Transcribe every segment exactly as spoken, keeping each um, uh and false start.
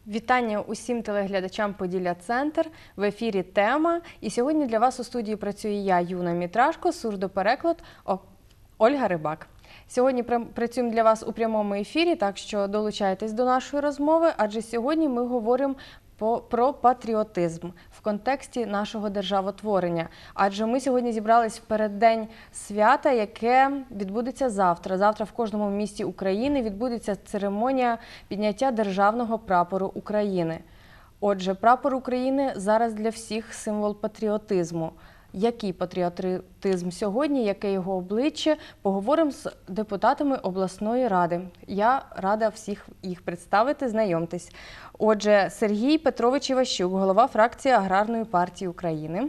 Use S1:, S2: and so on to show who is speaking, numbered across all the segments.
S1: Вітання усім телеглядачам Поділля-Центр. В ефірі «Тема». І сьогодні для вас у студії працює я, Юна Мітрашко, сурдопереклад Ольга Рибак. Сьогодні працюємо для вас у прямому ефірі, так що долучайтесь до нашої розмови, адже сьогодні ми говоримо про патріотизм в контексті нашого державотворення. Адже ми сьогодні зібрались в переддень свята, яке відбудеться завтра. Завтра в кожному місті України відбудеться церемонія підняття державного прапору України. Отже, прапор України зараз для всіх символ патріотизму. Який патріотизм сьогодні, яке його обличчя, поговоримо з депутатами обласної ради. Я рада всіх їх представити, знайомтесь. Отже, Сергій Петрович Іващук, голова фракції Аграрної партії України.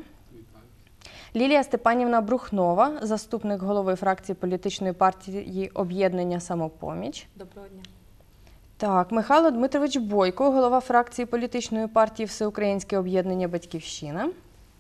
S1: Лілія Степанівна Брухнова, заступник голови фракції політичної партії «Об'єднання «Самопоміч».
S2: Доброго дня.
S1: Так, Михайло Дмитрович Бойко, голова фракції політичної партії «Всеукраїнське об'єднання «Батьківщина».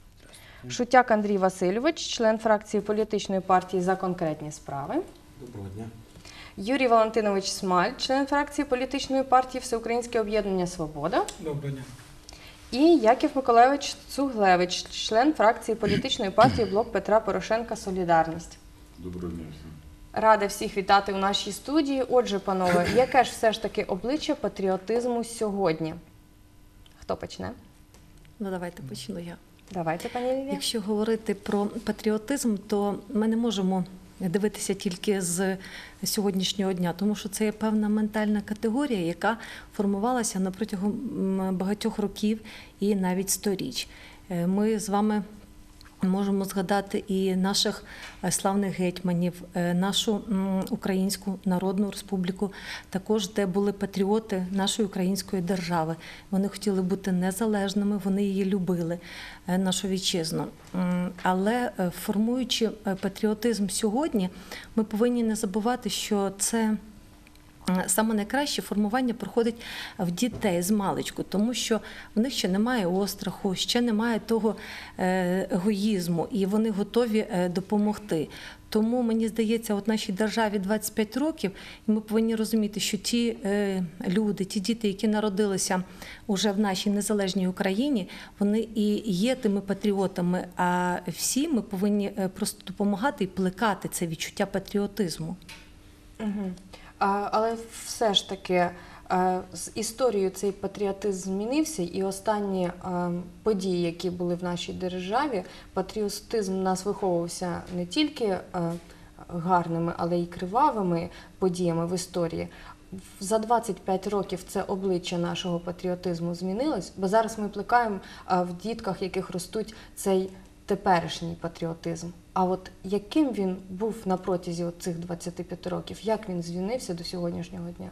S1: Шутяк Андрій Васильович, член фракції політичної партії «За конкретні справи».
S3: Доброго дня.
S1: Юрій Валентинович Смаль, член фракції політичної партії «Всеукраїнське об'єднання «Свобода».
S3: Доброго дня.
S1: І Яків Миколайович Цуглевич, член фракції політичної партії «Блок Петра Порошенка. Солідарність».
S3: Доброго дня всім.
S1: Рада всіх вітати у нашій студії. Отже, панове, яке ж все ж таки обличчя патріотизму сьогодні? Хто почне?
S2: Ну, давайте почну я.
S1: Давайте, пані Лілія.
S2: Якщо говорити про патріотизм, то ми не можемо дивитися тільки з сьогоднішнього дня, тому що це є певна ментальна категорія, яка формувалася на протягом багатьох років і навіть сторіч. Ми з вами можемо згадати і наших славних гетьманів, нашу Українську Народну Республіку, також де були патріоти нашої української держави. Вони хотіли бути незалежними, вони її любили, нашу вітчизну. Але формуючи патріотизм сьогодні, ми повинні не забувати, що це саме найкраще формування проходить в дітей з маличку, тому що в них ще немає остраху, ще немає того егоїзму, і вони готові допомогти. Тому, мені здається, от нашій державі двадцять п'ять років, і ми повинні розуміти, що ті люди, ті діти, які народилися уже в нашій незалежній Україні, вони і є тими патріотами, а всі ми повинні просто допомагати і плекати це відчуття патріотизму.
S1: Угу. Але все ж таки з історією цей патріотизм змінився, і останні події, які були в нашій державі, патріотизм у нас виховувався не тільки гарними, але й кривавими подіями в історії. За двадцять п'ять років це обличчя нашого патріотизму змінилось, бо зараз ми плекаємо в дітках, яких ростуть, цей теперішній патріотизм. А от яким він був на протязі цих двадцяти п'яти років? Як він змінився до сьогоднішнього дня?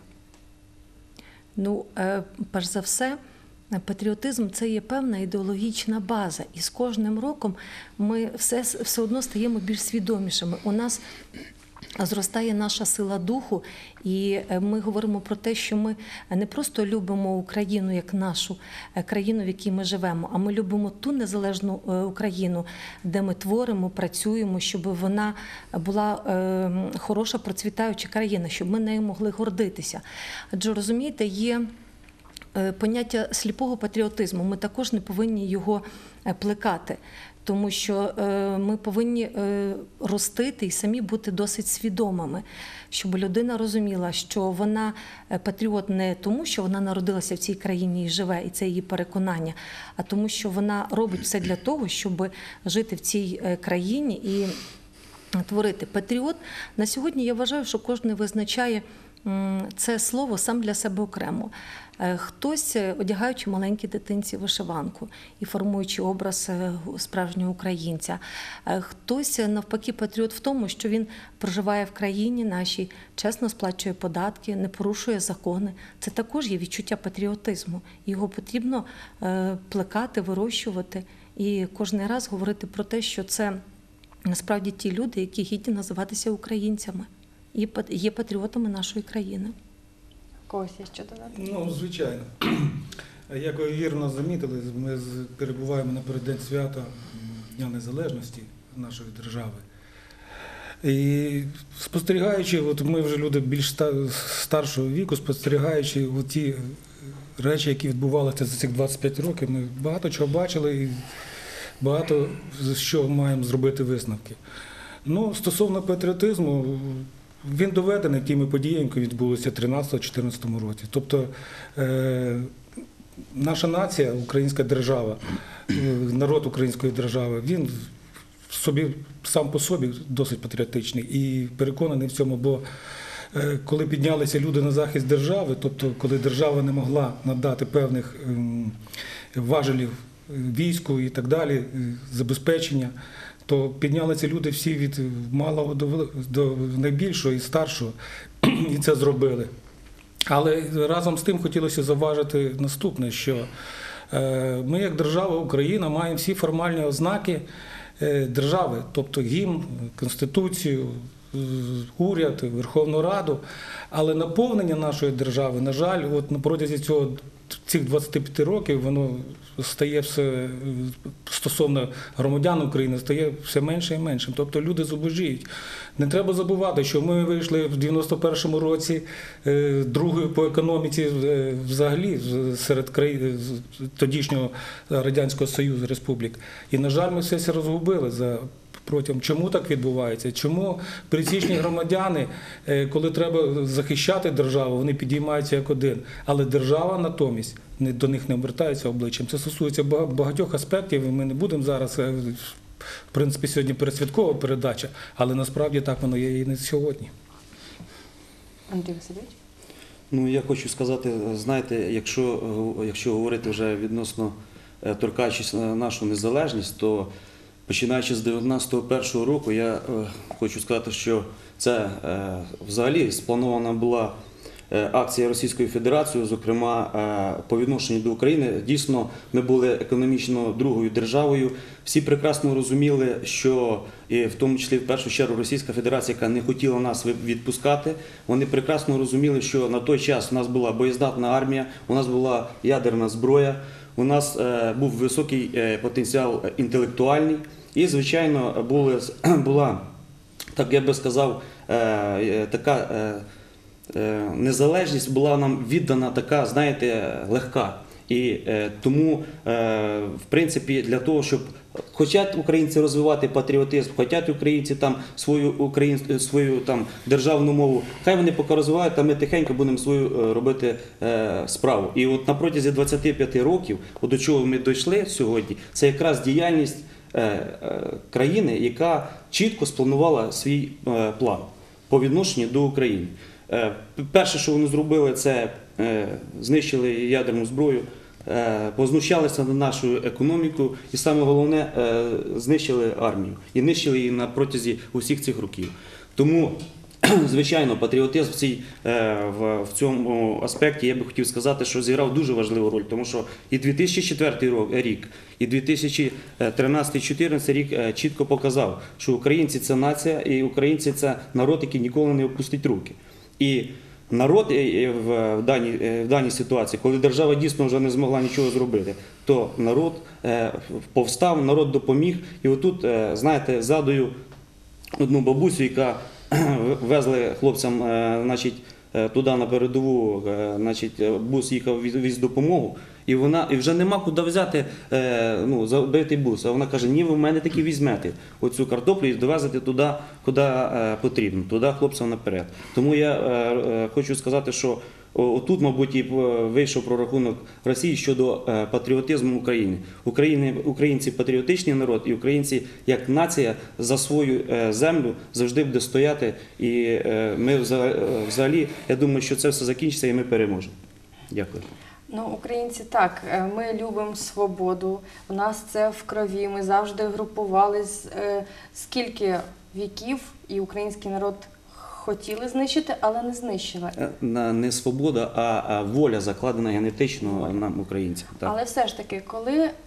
S2: Ну, перш за все, патріотизм – це є певна ідеологічна база. І з кожним роком ми все, все одно стаємо більш свідомішими. У нас зростає наша сила духу, і ми говоримо про те, що ми не просто любимо Україну як нашу країну, в якій ми живемо, а ми любимо ту незалежну Україну, де ми творимо, працюємо, щоб вона була хороша, процвітаюча країна, щоб ми нею могли гордитися. Адже, розумієте, є поняття сліпого патріотизму, ми також не повинні його плекати. Тому що ми повинні ростити і самі бути досить свідомими, щоб людина розуміла, що вона патріот не тому, що вона народилася в цій країні і живе, і це її переконання, а тому, що вона робить все для того, щоб жити в цій країні і творити. Патріот на сьогодні, я вважаю, що кожен визначає це слово сам для себе окремо. Хтось, одягаючи маленькій дитинці вишиванку і формуючи образ справжнього українця. Хтось, навпаки, патріот в тому, що він проживає в країні нашій, чесно сплачує податки, не порушує закони. Це також є відчуття патріотизму. Його потрібно плекати, вирощувати і кожен раз говорити про те, що це насправді ті люди, які гідні називатися українцями і є патріотами нашої країни.
S1: Когось є що додати?
S4: Ну, звичайно. Як ви вірно замітили, ми перебуваємо напередодні свята Дня Незалежності нашої держави. І спостерігаючи, от ми вже люди більш старшого віку, спостерігаючи ті речі, які відбувалися за цих двадцять п'ять років, ми багато чого бачили і багато з що маємо зробити висновки. Ну, стосовно патріотизму, він доведений тими подіями, які відбулися в тринадцятому-чотирнадцятому році. Тобто е, наша нація, українська держава, е, народ української держави, він собі, сам по собі досить патріотичний і переконаний в цьому, бо е, коли піднялися люди на захист держави, тобто коли держава не могла надати певних е, важелів війську і так далі, забезпечення, то піднялися люди всі від малого до, до найбільшого і старшого, і це зробили. Але разом з тим хотілося зауважити наступне, що ми як держава Україна маємо всі формальні ознаки держави, тобто гімн, Конституцію, уряд, Верховну Раду, але наповнення нашої держави, на жаль, от на протязі цього цих двадцяти п'яти років воно стає все, стосовно громадян України, стає все менше і меншим. Тобто люди зубожіють. Не треба забувати, що ми вийшли в дев'яносто першому році другою по економіці взагалі серед країн тодішнього Радянського Союзу, республік. І, на жаль, ми все це розгубили за протягом. Чому так відбувається? Чому пересічні громадяни, коли треба захищати державу, вони підіймаються як один, але держава натомість до них не обертається обличчям. Це стосується багатьох аспектів, і ми не будемо зараз, в принципі, сьогодні передсвяткова передача, але насправді так воно є і не сьогодні.
S1: Андрій Васильович?
S3: Ну, я хочу сказати, знаєте, якщо, якщо говорити вже відносно, торкаючись нашу незалежність, то починаючи з дев'яносто першого року, я е, хочу сказати, що це е, взагалі спланована була е, акція Російської Федерації, зокрема е, по відношенню до України. Дійсно, ми були економічно другою державою. Всі прекрасно розуміли, що, і в тому числі в першу чергу Російська Федерація, яка не хотіла нас відпускати, вони прекрасно розуміли, що на той час у нас була боєздатна армія, у нас була ядерна зброя, у нас е, був високий е, потенціал інтелектуальний і, звичайно, були, була, так я би сказав, е, така е, е, незалежність була нам віддана така, знаєте, легка. І е, тому, е, в принципі, для того, щоб хочуть українці розвивати патріотизм, хочуть українці там свою українську свою там державну мову, хай вони поки розвивають, а ми тихенько будемо свою робити е, справу. І от на протязі двадцяти п'яти років, от до чого ми дійшли сьогодні, це якраз діяльність е, е, країни, яка чітко спланувала свій е, план по відношенню до України. Е, перше, що вони зробили, це е, знищили ядерну зброю, познущалися над нашою економікою і, саме головне, знищили армію. І нищили її на протязі усіх цих років. Тому, звичайно, патріотизм в, цій, в цьому аспекті, я би хотів сказати, що зіграв дуже важливу роль, тому що і дві тисячі четвертий рік, і дві тисячі тринадцятий-чотирнадцятий рік чітко показав, що українці – це нація, і українці – це народ, який ніколи не опустить руки. І народ в даній, в даній ситуації, коли держава дійсно вже не змогла нічого зробити, то народ повстав, народ допоміг. І отут, знаєте, згадую одну бабусю, яка везли хлопцям, значить, туди на передову, значить, бус їхав віз допомогу, і вона і вже нема куди взяти, ну, забитий бус. А вона каже: ні, ви в мене таки візьмете оцю картоплю і довезете туди, куди потрібно, туди хлопцям наперед. Тому я хочу сказати, що отут, мабуть, і вийшов прорахунок Росії щодо патріотизму України. України. Українці патріотичний народ, і українці як нація за свою землю завжди буде стояти. І ми взагалі, я думаю, що це все закінчиться і ми переможемо. Дякую.
S1: Ну, українці так, ми любимо свободу, у нас це в крові, ми завжди групувались, скільки віків і український народ хотіли знищити, але не знищили.
S3: Не свобода, а воля закладена генетично нам, українцям. Так.
S1: Але все ж таки, коли е,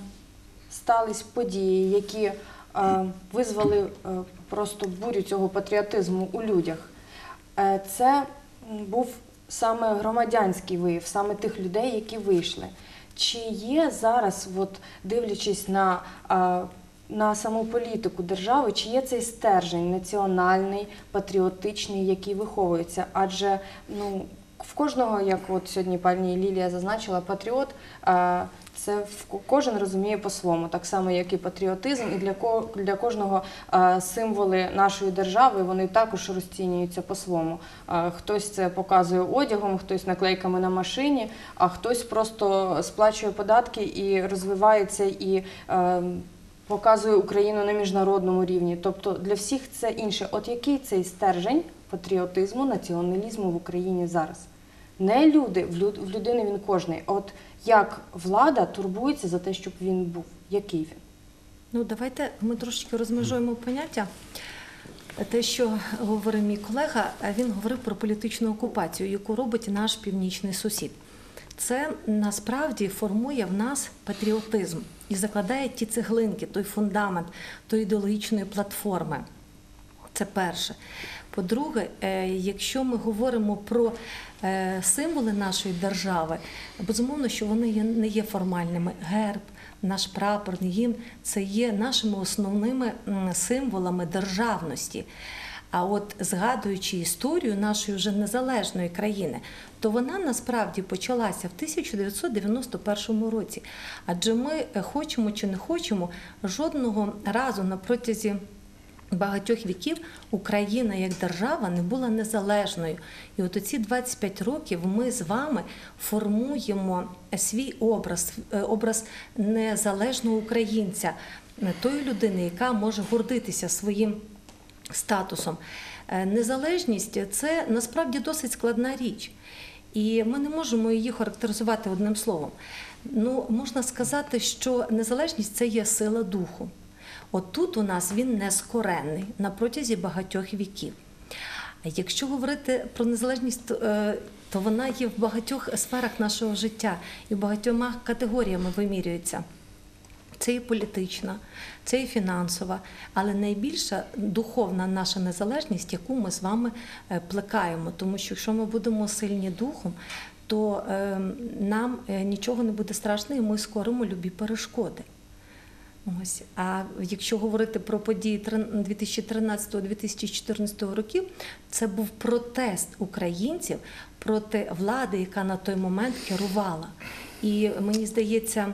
S1: стались події, які е, визвали е, просто бурю цього патріотизму у людях, е, це був саме громадянський вияв, саме тих людей, які вийшли. Чи є зараз, от, дивлячись на, на саму політику держави, чи є цей стержень національний, патріотичний, який виховується? Адже ну, в кожного, як от сьогодні пані Лілія зазначила, патріот е, це в- кожен розуміє по-своєму, так само, як і патріотизм, і для, ко, для кожного е, символи нашої держави, вони також розцінюються по-своєму. Е, Хтось це показує одягом, хтось наклейками на машині, а хтось просто сплачує податки і розвивається, і е, показує Україну на міжнародному рівні. Тобто для всіх це інше. От який цей стержень патріотизму, націоналізму в Україні зараз? Не люди, в люд- в людини він кожний. От як влада турбується за те, щоб він був? Який він?
S2: Ну, давайте ми трошечки розмежуємо поняття. Те, що говорив мій колега, він говорив про політичну окупацію, яку робить наш північний сусід. Це насправді формує в нас патріотизм і закладає ті цеглинки, той фундамент, тої ідеологічної платформи. Це перше. По-друге, е, якщо ми говоримо про е, символи нашої держави, безумовно, що вони є- не є формальними. Герб, наш прапор, гімн – це є нашими основними м, символами державності. А от згадуючи історію нашої вже незалежної країни, то вона насправді почалася в тисяча дев'ятсот дев'яносто першому році. Адже ми, е, хочемо чи не хочемо, жодного разу на протязі багатьох віків Україна як держава не була незалежною. І от оці двадцять п'ять років ми з вами формуємо свій образ, е, образ незалежного українця, тої людини, яка може гордитися своїм статусом. Е, Незалежність – це насправді досить складна річ. І ми не можемо її характеризувати одним словом. Ну, можна сказати, що незалежність – це є сила духу. От тут у нас він нескоренний на протязі багатьох віків. А якщо говорити про незалежність, то, то вона є в багатьох сферах нашого життя і багатьма категоріями вимірюється. Це і політична, це і фінансова, але найбільша духовна наша незалежність, яку ми з вами е, плекаємо. Тому що якщо ми будемо сильні духом, то е, нам е, нічого не буде страшно і ми скоримо любі перешкоди. Ось. А якщо говорити про події дві тисячі тринадцятого - дві тисячі чотирнадцятого років, це був протест українців проти влади, яка на той момент керувала. І мені здається,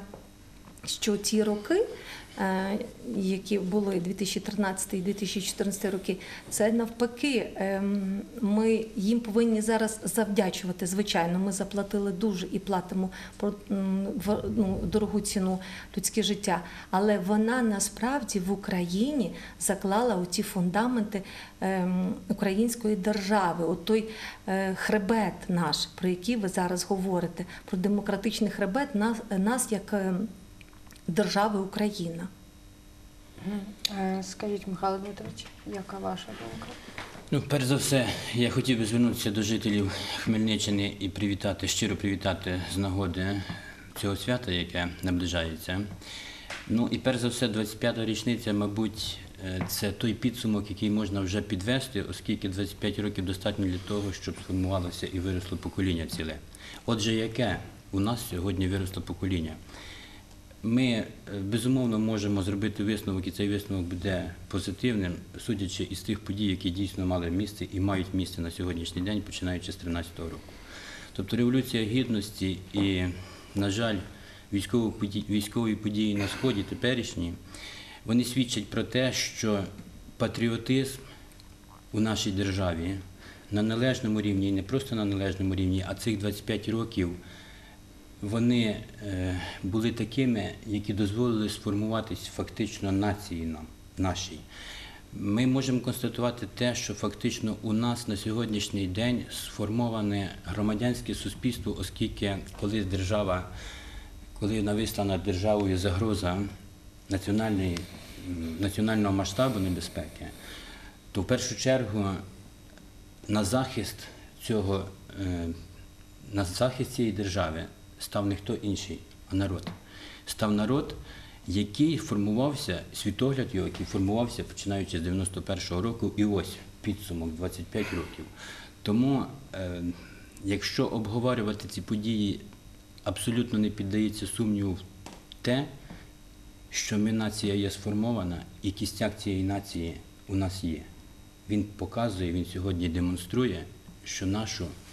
S2: що ті роки, е, які були дві тисячі тринадцятий - дві тисячі чотирнадцятий роки, це навпаки, е, ми їм повинні зараз завдячувати. Звичайно, ми заплатили дуже і платимо про, м, в- ну, дорогу ціну людське життя, але вона насправді в Україні заклала оці фундаменти е, української держави, от той е, хребет наш, про який ви зараз говорите, про демократичний хребет нас, нас як е, держави Україна.
S1: Е, Скажіть, Михайло Дмитрович, яка ваша думка?
S5: Ну, перш за все, я хотів би звернутися до жителів Хмельниччини і привітати, щиро привітати з нагоди цього свята, яке наближається. Ну і перш за все, двадцять п'ята річниця, мабуть, е, це той підсумок, який можна вже підвести, оскільки двадцять п'ять років достатньо для того, щоб сформувалося і виросло покоління ціле. Отже, яке у нас сьогодні виросло покоління? Ми, е, безумовно, можемо зробити висновок, і цей висновок буде позитивним, судячи із тих подій, які дійсно мали місце і мають місце на сьогоднішній день, починаючи з тринадцятого року. Тобто Революція Гідності і, на жаль, військові події, військові події на Сході теперішні, вони свідчать про те, що патріотизм у нашій державі на належному рівні, і не просто на належному рівні, а цих двадцять п'ять років вони е, були такими, які дозволили сформуватись фактично нації нам, нашій. Ми можемо констатувати те, що фактично у нас на сьогоднішній день сформоване громадянське суспільство, оскільки коли держава, коли нависла над державою загроза національної, національного масштабу небезпеки, то в першу чергу на захист цього, е, на захист цієї держави став не хто інший, а народ. Став народ, який формувався, світогляд його, який формувався починаючи з дев'яносто першого року, і ось підсумок двадцять п'ять років. Тому, е, якщо обговорювати ці події, абсолютно не піддається сумніву в те, що ми нація є сформована, і кістяк цієї нації у нас є. Він показує, він сьогодні демонструє, що нашу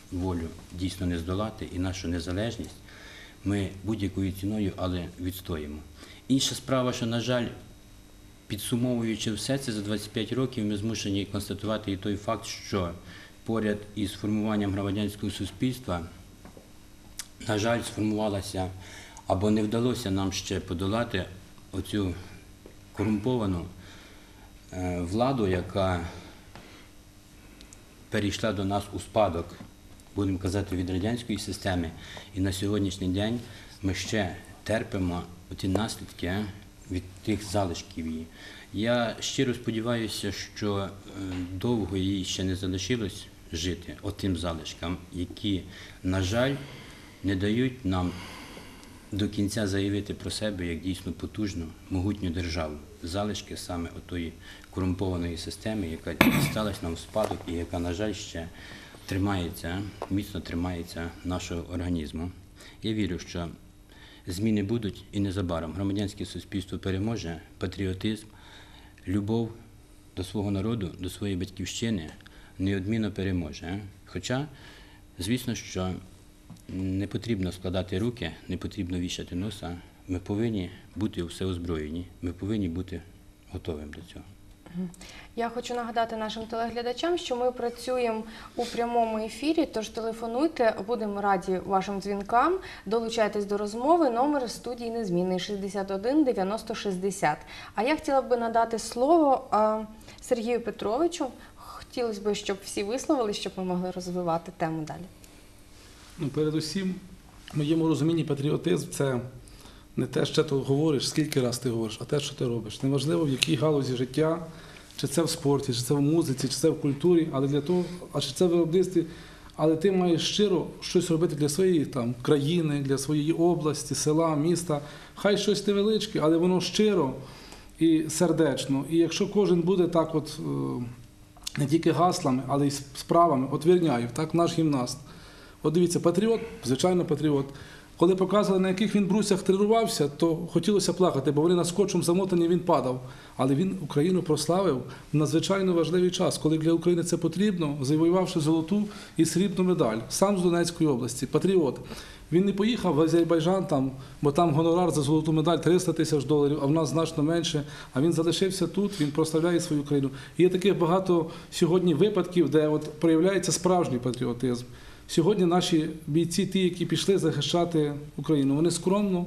S5: волю дійсно не здолати і нашу незалежність ми будь-якою ціною, але відстоїмо. Інша справа, що, на жаль, підсумовуючи все це за двадцять п'ять років, ми змушені констатувати і той факт, що поряд із формуванням громадянського суспільства, на жаль, сформувалася або не вдалося нам ще подолати оцю корумповану е, владу, яка перейшла до нас у спадок, будемо казати, від радянської системи. І на сьогоднішній день ми ще терпимо ті наслідки від тих залишків її. Я щиро сподіваюся, що е, довго їй ще не залишилось жити отим залишкам, які, на жаль, не дають нам до кінця заявити про себе як дійсно потужну, могутню державу. Залишки саме отої корумпованої системи, яка дісталась нам в спадок і яка, на жаль, ще тримається, міцно тримається нашого організму. Я вірю, що зміни будуть і незабаром. Громадянське суспільство переможе, патріотизм, любов до свого народу, до своєї батьківщини неодмінно переможе. Хоча, звісно, що не потрібно складати руки, не потрібно вішати носа. Ми повинні бути всеозброєні, ми повинні бути готовими до цього.
S1: Я хочу нагадати нашим телеглядачам, що ми працюємо у прямому ефірі, тож телефонуйте, будемо раді вашим дзвінкам, долучайтесь до розмови, номер студії незмінний шістдесят один дев'яносто шістдесят. А я хотіла б надати слово а, Сергію Петровичу. Хотілося б, щоб всі висловили, щоб ми могли розвивати тему далі.
S6: Ну, передусім, в моєму розумінні патріотизм – це не те, що ти говориш, скільки раз ти говориш, а те, що ти робиш. Неважливо, в якій галузі життя, чи це в спорті, чи це в музиці, чи це в культурі, але для того, а чи це в виробництві, але ти маєш щиро щось робити для своєї там, країни, для своєї області, села, міста. Хай щось невеличке, але воно щиро і сердечно. І якщо кожен буде так от, не тільки гаслами, але й справами, от Вірняєв, так, наш гімнаст. От дивіться, патріот, звичайно патріот. Коли показували, на яких він брусях тренувався, то хотілося плакати, бо вони на скотчем замотані, він падав. Але він Україну прославив в надзвичайно важливий час, коли для України це потрібно, завоювавши золоту і срібну медаль. Сам з Донецької області, патріот. Він не поїхав в Азербайджан, там, бо там гонорар за золоту медаль триста тисяч доларів, а в нас значно менше. А він залишився тут, він прославляє свою країну. І є таких багато сьогодні випадків, де от проявляється справжній патріотизм. Сьогодні наші бійці, ті, які пішли захищати Україну, вони скромно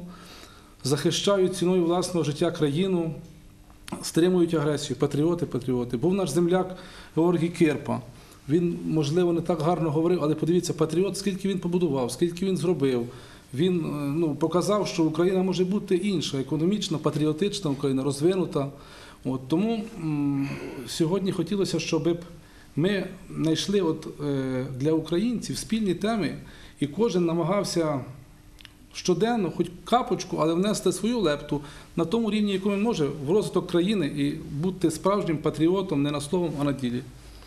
S6: захищають ціною власного життя країну, стримують агресію. Патріоти, патріоти. Був наш земляк Георгій Кирпа. Він, можливо, не так гарно говорив, але подивіться, патріот, скільки він побудував, скільки він зробив. Він ну, показав, що Україна може бути інша, економічна, патріотична Україна, розвинута. От, тому м- сьогодні хотілося, щоб ми знайшли от, е, для українців спільні теми, і кожен намагався щоденно, хоч капочку, але внести свою лепту на тому рівні, якому він може, в розвиток країни і бути справжнім патріотом не на словом, а на ділі.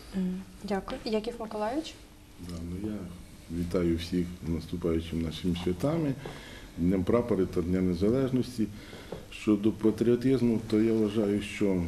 S1: Дякую. Яків Миколайович?
S7: Да, ну я вітаю всіх наступаючими нашими святами, Днем Прапора та Днем Незалежності. Щодо патріотизму, то я вважаю, що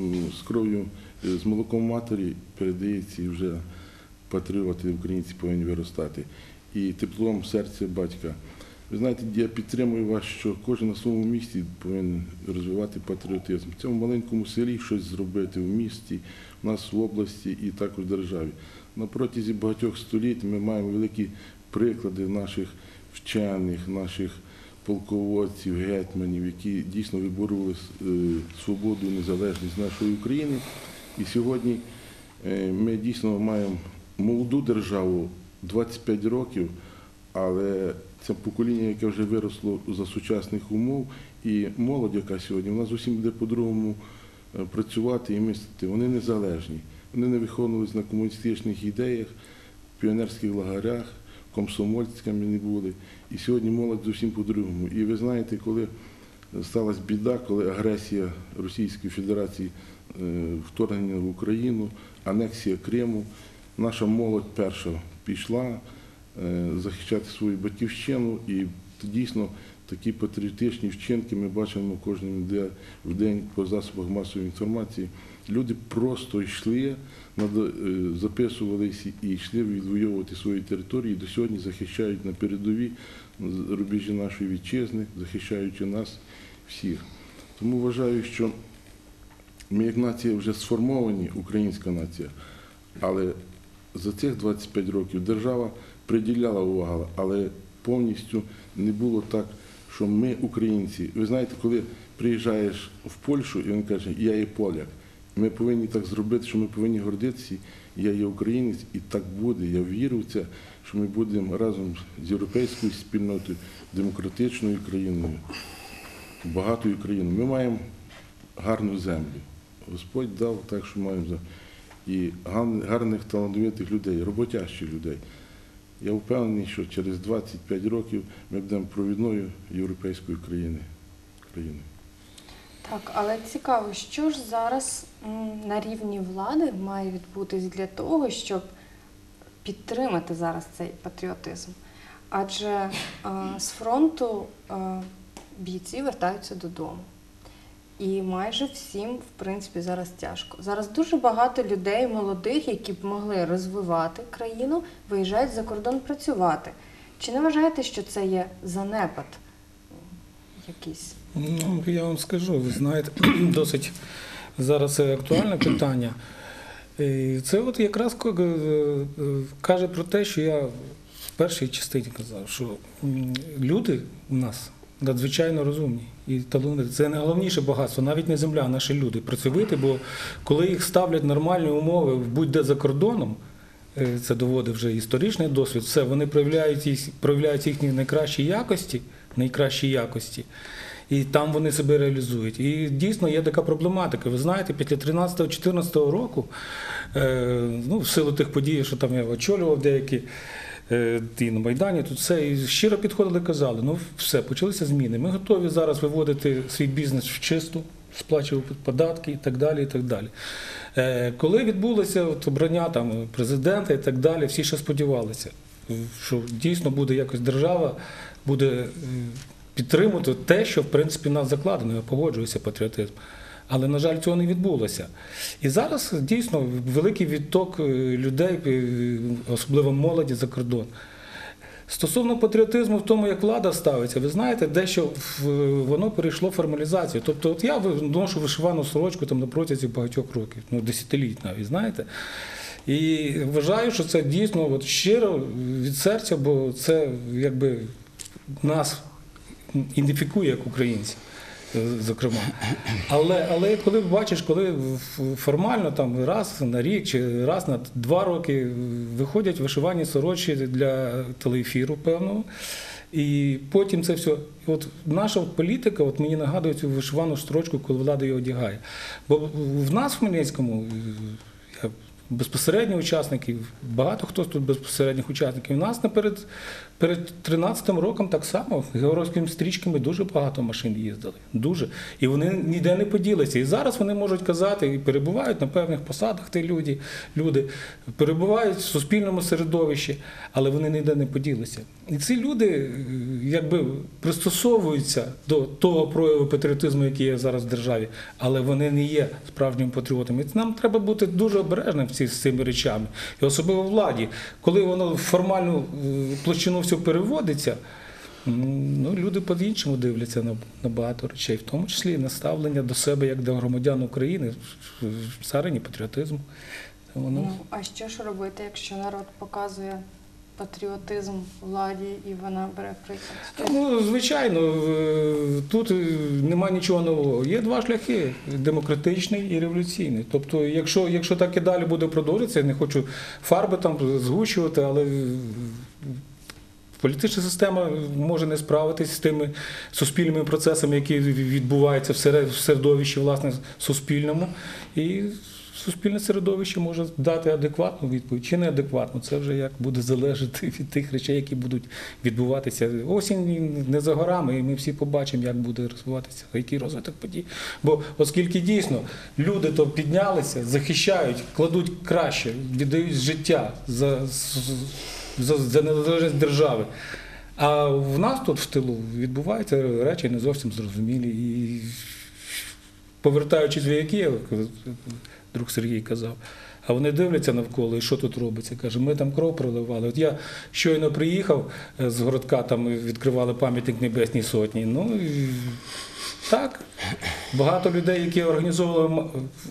S7: з кров'ю, з молоком матері передається і вже патріоти українці повинні виростати. І теплом серця батька. Ви знаєте, я підтримую вас, що кожен на своєму місці повинен розвивати патріотизм. В цьому маленькому селі щось зробити в місті, у нас в області і також в державі. На протязі багатьох століть ми маємо великі приклади наших вчених, наших полководців, гетьманів, які дійсно виборювали свободу і незалежність нашої України. І сьогодні ми дійсно маємо молоду державу, двадцять п'ять років, але це покоління, яке вже виросло за сучасних умов, і молодь, яка сьогодні, вона зовсім буде по-другому працювати і мислити. Вони незалежні. Вони не виховувалися на комуністичних ідеях, піонерських лагерях, комсомольцями не були. І сьогодні молодь зовсім по-другому. І ви знаєте, коли сталася біда, коли агресія Російської Федерації, вторгнення в Україну, анексія Криму, наша молодь перша пішла захищати свою батьківщину, і дійсно такі патріотичні вчинки ми бачимо кожен день по засобах масової інформації. Люди просто йшли, записувалися і йшли відвоювати свої території, і до сьогодні захищають на передовій рубежі нашої вітчизни, захищаючи нас всіх. Тому вважаю, що ми як нація вже сформовані, українська нація, але за цих двадцять п'ять років держава приділяла увагу, але повністю не було так, що ми українці. Ви знаєте, коли приїжджаєш в Польщу, і він каже, я є поляк, ми повинні так зробити, що ми повинні гордитися, я є українець, і так буде. Я вірю в це, що ми будемо разом з європейською спільнотою, демократичною країною, багатою країною. Ми маємо гарну землю. Господь дав так, що маємо землю. І гарних, талановитих людей, роботящих людей. Я впевнений, що через двадцять п'ять років ми будемо провідною європейської країни. країни.
S1: Так, але цікаво, що ж зараз на рівні влади має відбутись для того, щоб підтримати зараз цей патріотизм? Адже а, з фронту а, бійці вертаються додому. І майже всім, в принципі, зараз тяжко. Зараз дуже багато людей молодих, які б могли розвивати країну, виїжджають за кордон працювати. Чи не вважаєте, що це є занепад якийсь?
S4: Ну, я вам скажу, ви знаєте, досить зараз це актуальне питання. І це от якраз каже про те, що я в першій частині казав, що люди у нас надзвичайно розумні і талановиті. Це найголовніше багатство, навіть не земля, а наші люди працьовиті, бо коли їх ставлять нормальні умови будь-де за кордоном, це доводить вже історичний досвід, все, вони проявляють, їх, проявляють їхні найкращі якості, найкращі якості, і там вони себе реалізують. І дійсно є така проблематика. Ви знаєте, після тринадцятого-чотирнадцятого року, ну, в силу тих подій, що там я очолював деякі, і на Майдані, тут все, і щиро підходили і казали, ну все, почалися зміни. Ми готові зараз виводити свій бізнес в чисту, сплачувати податки і так далі, і так далі. Коли відбулося от обрання там президента і так далі, всі ще сподівалися, що дійсно буде якось держава, буде підтримувати те, що в принципі в нас закладено, я погоджуюся, патріотизм. Але, на жаль, цього не відбулося. І зараз дійсно великий відток людей, особливо молоді, за кордон. Стосовно патріотизму в тому, як влада ставиться, ви знаєте, дещо воно перейшло в формалізацію. Тобто от я ношу вишивану сорочку там на протязі багатьох років, ну, десятиліть навіть, знаєте. І вважаю, що це дійсно от щиро від серця, бо це якби нас ідентифікує як українців. Зокрема. Але, але коли бачиш, коли формально там раз на рік чи раз на два роки виходять вишивані сорочі для телеефіру певного, і потім це все. От наша політика, от мені нагадує цю вишивану сорочку, коли влада її одягає. Бо в нас в Хмельницькому, я безпосередні учасники, багато хто тут безпосередніх учасників. У нас наперед, перед тринадцятим роком так само георгіївськими стрічками дуже багато машин їздили. Дуже. І вони ніде не поділися. І зараз вони можуть казати, і перебувають на певних посадах ті люди, люди перебувають в суспільному середовищі, але вони ніде не поділися. І ці люди якби пристосовуються до того прояву патріотизму, який є зараз в державі, але вони не є справжніми патріотами. І нам треба бути дуже обережним з цими речами. І особливо владі, коли воно в формальну площину все переводиться, ну, люди по-іншому дивляться на, на багато речей, в тому числі і на ставлення до себе як до громадян України, в царині патріотизму. Воно...
S1: Ну, а що ж робити, якщо народ показує патріотизм владі і вона бере приклад?
S4: Ну, звичайно, тут немає нічого нового. Є два шляхи – демократичний і революційний. Тобто, якщо, якщо так і далі буде продовжуватися, я не хочу фарби там згущувати, але політична система може не справитися з тими суспільними процесами, які відбуваються в середовищі, власне, суспільному. І суспільне середовище може дати адекватну відповідь чи неадекватну. Це вже як буде залежати від тих речей, які будуть відбуватися. Осінь не за горами, і ми всі побачимо, як буде розвиватися, який розвиток подій. Бо оскільки дійсно люди то піднялися, захищають, кладуть краще, віддають життя за, за, за незалежність держави. А в нас тут в тилу відбуваються речі не зовсім зрозумілі. І повертаючись в які, друг Сергій казав. А вони дивляться навколо, і що тут робиться. Каже, ми там кров проливали. От я щойно приїхав з городка, там відкривали пам'ятник Небесній Сотні. Ну, і так, багато людей, які організовували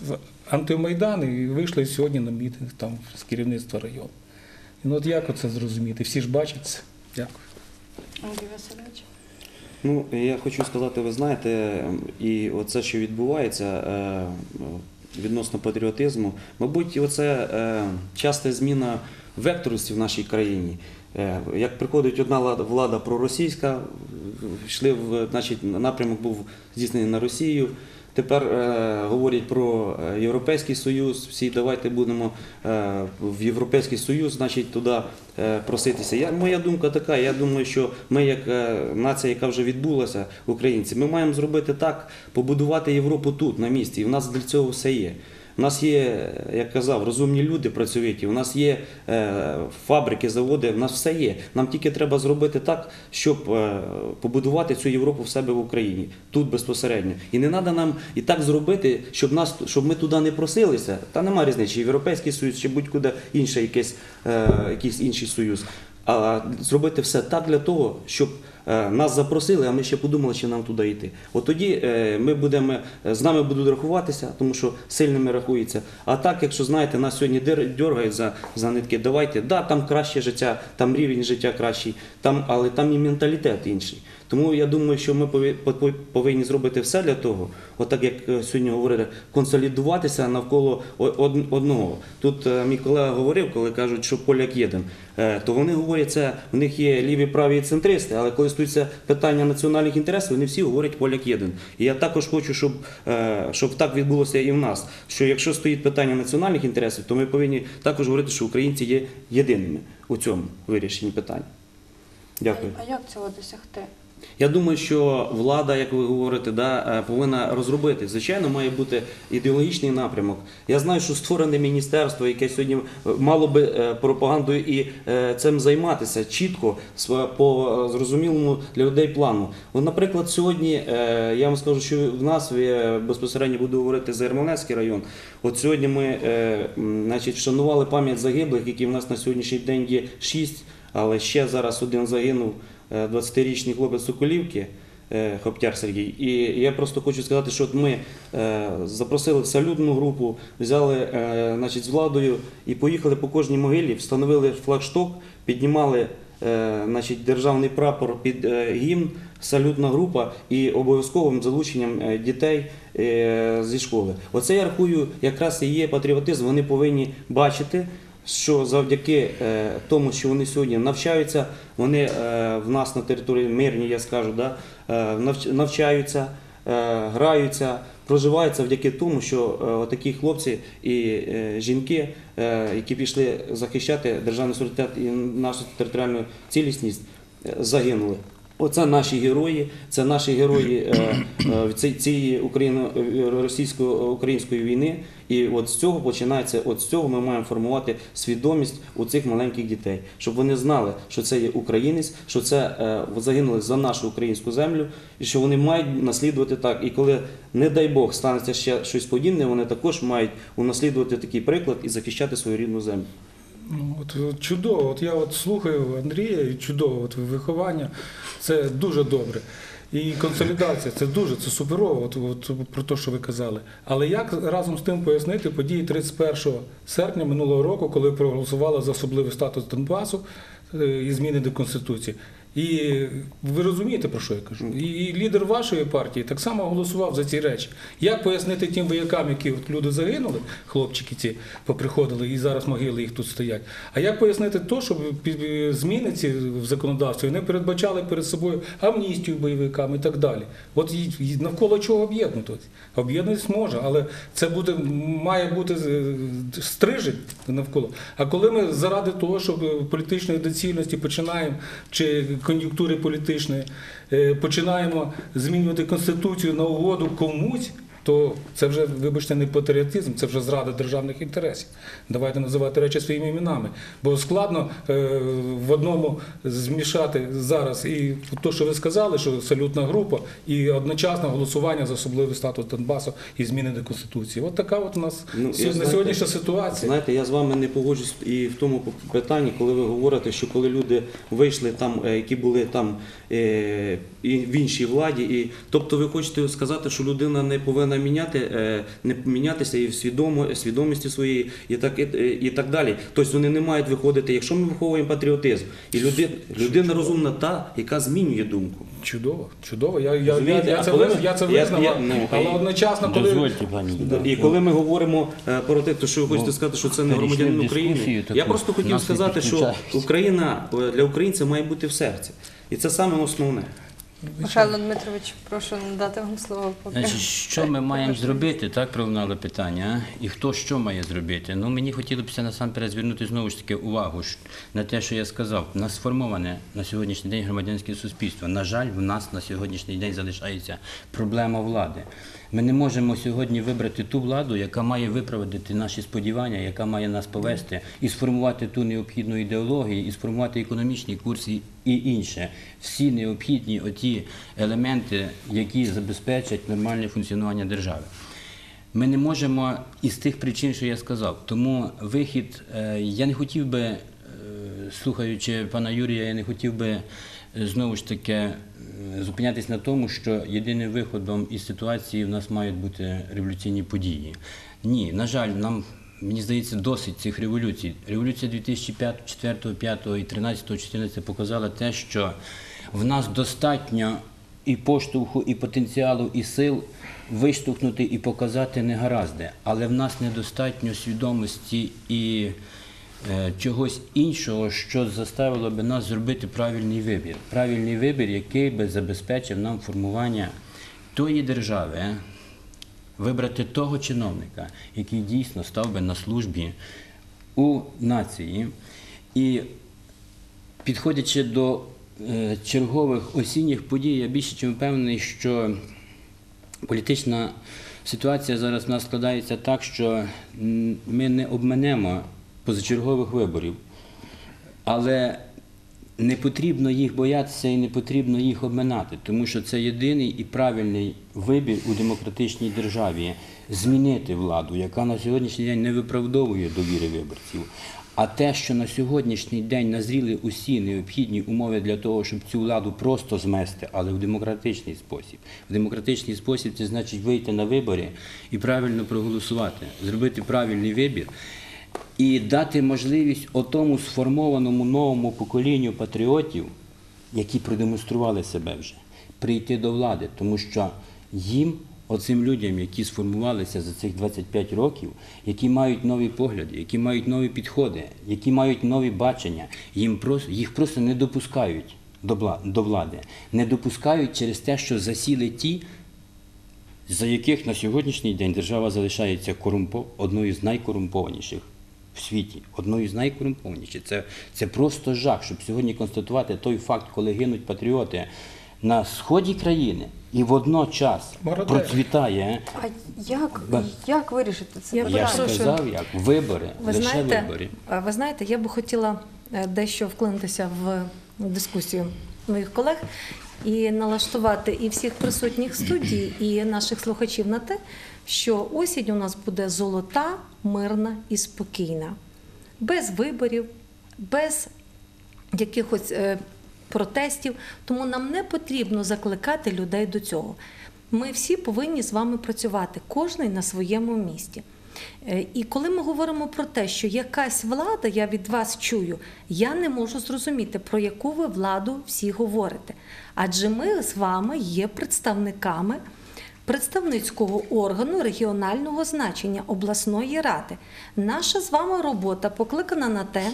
S4: антимайдан, і вийшли сьогодні на мітинг там з керівництва району. І ну, от як оце зрозуміти? Всі ж бачать це. Дякую.
S1: Андрій Васильович.
S3: Ну, я хочу сказати, ви знаєте, і оце, що відбувається е, відносно патріотизму, мабуть, оце е, часта зміна векторності в нашій країні. Е, Як приходить одна влада- влада проросійська, йшли в, значить, напрямок був здійснений на Росію. Тепер е, говорять про е, Європейський Союз, всі давайте будемо е, в Європейський Союз, значить, туди е, проситися. Я, моя думка така, я думаю, що ми, як е, нація, яка вже відбулася, українці, ми маємо зробити так, побудувати Європу тут, на місці, і в нас для цього все є. У нас є, як казав, розумні люди працьовиті, у нас є е, фабрики, заводи, у нас все є. Нам тільки треба зробити так, щоб е, побудувати цю Європу в себе в Україні, тут безпосередньо. І не треба нам і так зробити, щоб, нас, щоб ми туди не просилися, та нема різниці, чи Європейський Союз, чи будь-куди інший якийсь, е, якийсь інший союз. А зробити все так для того, щоб е, нас запросили, а ми ще подумали, чи нам туди йти. От тоді е, ми будемо, з нами будуть рахуватися, тому що сильними рахується. А так, якщо, знаєте, нас сьогодні дер- дергають за, за нитки, давайте, да, там краще життя, там рівень життя кращий, там, але там і менталітет інший. Тому я думаю, що ми пові- пові- повинні зробити все для того, отак як е, сьогодні говорили, консолідуватися навколо о- од- одного. Тут е, мій колега говорив, коли кажуть, що поляк єдин, е, то вони говорять, це в них є ліві, праві і центристи, але коли стосується питання національних інтересів, вони всі говорять поляк єдин. І я також хочу, щоб, е, щоб так відбулося і в нас, що якщо стоїть питання національних інтересів, то ми повинні також говорити, що українці є єдиними у цьому вирішенні питань. Дякую.
S1: А як цього досягти?
S3: Я думаю, що влада, як ви говорите, да, повинна розробити. Звичайно, має бути ідеологічний напрямок. Я знаю, що створене міністерство, яке сьогодні мало би пропагандою і цим займатися чітко, по зрозумілому для людей плану. От, наприклад, сьогодні, я вам скажу, що в нас, я безпосередньо буду говорити за Ярмолинецький район, от сьогодні ми значить, вшанували пам'ять загиблих, які в нас на сьогоднішній день є шість, але ще зараз один загинув. двадцятирічний хлопець Соколівки, Хоптяр Сергій. І я просто хочу сказати, що от ми запросили салютну групу, взяли значить, з владою і поїхали по кожній могилі, встановили флагшток, піднімали значить, державний прапор під гімн, салютна група і обов'язковим залученням дітей зі школи. Оце, я рахую, якраз і є патріотизм, вони повинні бачити, що завдяки е, тому, що вони сьогодні навчаються, вони е, в нас на території мирній, я скажу, да, е, навч, навчаються, е, граються, проживають завдяки тому, що е, такі хлопці і е, жінки, е, які пішли захищати державний суверенітет і нашу територіальну цілісність, е, загинули. Оце наші герої, це наші герої цієї російсько-української війни. І от з цього починається, от з цього ми маємо формувати свідомість у цих маленьких дітей, щоб вони знали, що це є українець, що це загинули за нашу українську землю, і що вони мають наслідувати так. І коли, не дай Бог, станеться ще щось подібне, вони також мають унаслідувати такий приклад і захищати свою рідну землю.
S4: Ну, от, от чудово, от я от слухаю Андрія, і чудово, от виховання, це дуже добре. І консолідація, це дуже, це суперово, от, от, про те, що ви казали. Але як разом з тим пояснити події тридцять першого серпня минулого року, коли проголосували за особливий статус Донбасу і зміни до Конституції? І ви розумієте, про що я кажу? І лідер вашої партії так само голосував за ці речі. Як пояснити тим воякам, які от люди загинули, хлопчики ці поприходили, і зараз могили їх тут стоять. А як пояснити те, щоб зміни ці в законодавстві не передбачали перед собою амністію бойовикам і так далі? От навколо чого об'єднуватися? Об'єднуватися може, але це буде, має бути стрижень навколо. А коли ми заради того, щоб політичної доцільності починаємо, чи кон'юнктури політичної, починаємо змінювати Конституцію на угоду комусь, то це вже, вибачте, не патріотизм, це вже зрада державних інтересів. Давайте називати речі своїми іменами. Бо складно е, в одному змішати зараз і те, що ви сказали, що салютна група, і одночасно голосування за особливий статус Донбасу і зміни до Конституції. От така от у нас
S3: Ну, я,
S4: сьогодні,
S3: знаєте,
S4: сьогоднішня ситуація.
S3: Знаєте, я з вами не погоджуюсь і в тому питанні, коли ви говорите, що коли люди вийшли там, е, які були там е, і в іншій владі, і тобто ви хочете сказати, що людина не повинна міняти, е, не мінятися і в свідомо, свідомості своєї, і так і, і так далі. Тобто вони не мають виходити. Якщо ми виховуємо патріотизм, і людина, людина розумна та, яка змінює думку.
S4: Чудово, чудово. Я, я, я,
S3: Розумієте,
S4: я,
S3: а
S4: це,
S3: коли
S4: визнав,
S3: ми-
S4: я це
S3: я-
S4: визнав,
S3: я- ну,
S4: але
S3: і-
S4: одночасно, коли...
S5: Дозвольте, пані.
S3: І коли ми говоримо е, про те, то що ви хочете сказати, що це не
S5: перейшли
S3: громадянин
S5: в дискусію
S3: України,
S5: таку,
S3: я просто хотів
S5: нас не
S3: сказати, що
S5: підключають.
S3: Україна е, для українця має бути в серці. І це саме основне.
S1: Михайло Дмитрович, прошу надати вам слово. Поки.
S5: Значить, що ми маємо зробити, так пролунало питання, і хто що має зробити? Ну, мені хотілося насамперед звернути знову ж таки увагу ж на те, що я сказав. У нас сформоване на сьогоднішній день громадянське суспільство. На жаль, в нас на сьогоднішній день залишається проблема влади. Ми не можемо сьогодні вибрати ту владу, яка має виправдати наші сподівання, яка має нас повести і сформувати ту необхідну ідеологію, і сформувати економічний курс і, і інше. Всі необхідні оті елементи, які забезпечать нормальне функціонування держави. Ми не можемо із тих причин, що я сказав. Тому вихід, е, я не хотів би, е, слухаючи пана Юрія, я не хотів би е, знову ж таки е, зупинятись на тому, що єдиним виходом із ситуації в нас мають бути революційні події. Ні, на жаль, нам, мені здається, досить цих революцій. Революція дві тисячі п'ятого, четвертого, п'ятого і тринадцятого, чотирнадцятого показала те, що в нас достатньо і поштовху, і потенціалу, і сил виштовхнути і показати негаразди. Але в нас недостатньо свідомості і е, чогось іншого, що заставило би нас зробити правильний вибір. Правильний вибір, який би забезпечив нам формування тої держави, вибрати того чиновника, який дійсно став би на службі у нації. І підходячи до е, чергових осінніх подій, я більше чим впевнений, що політична ситуація зараз в нас складається так, що м, ми не обминемо позачергових виборів, але не потрібно їх боятися і не потрібно їх обминати, тому що це єдиний і правильний вибір у демократичній державі – змінити владу, яка на сьогоднішній день не виправдовує довіри виборців. А те, що на сьогоднішній день назріли усі необхідні умови для того, щоб цю владу просто змести, але в демократичний спосіб. В демократичний спосіб – це значить вийти на вибори і правильно проголосувати, зробити правильний вибір і дати можливість отому сформованому новому поколінню патріотів, які продемонстрували себе вже, прийти до влади, тому що їм, оцим людям, які сформувалися за цих двадцять п'ять років, які мають нові погляди, які мають нові підходи, які мають нові бачення, їм просто, їх просто не допускають до влади. Не допускають через те, що засіли ті, за яких на сьогоднішній день держава залишається корумпо, одною з найкорумпованіших в світі, одною з найкорумпованіших. Це, це просто жах, щоб сьогодні констатувати той факт, коли гинуть патріоти на сході країни і водночас
S4: Молодець.
S5: процвітає.
S1: А як,
S5: Ба-
S1: як вирішити це
S2: Я
S1: питання?
S5: Я ж
S2: Перепрошую.
S5: сказав, як вибори,
S2: Ви
S5: лише
S2: знаєте,
S5: вибори.
S2: ви знаєте, я би хотіла е, дещо вклинитися в дискусію моїх колег і налаштувати і всіх присутніх в студії, і наших слухачів на те, що осінь у нас буде золота, мирна і спокійна. Без виборів, без якихось е, протестів. Тому нам не потрібно закликати людей до цього. Ми всі повинні з вами працювати, кожен на своєму місці. Е, І коли ми говоримо про те, що якась влада, я від вас чую, я не можу зрозуміти, про яку ви владу всі говорите. Адже ми з вами є представниками представницького органу регіонального значення обласної ради. Наша з вами робота покликана на те,